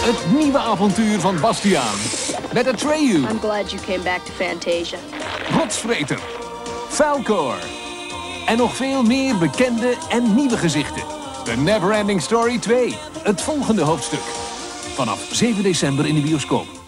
Het nieuwe avontuur van Bastiaan. Met Atreyu. I'm glad you came back to Fantasia. Rotsvreter. Falkor. En nog veel meer bekende en nieuwe gezichten. The Neverending Story 2. Het volgende hoofdstuk. Vanaf 7 december in de bioscoop.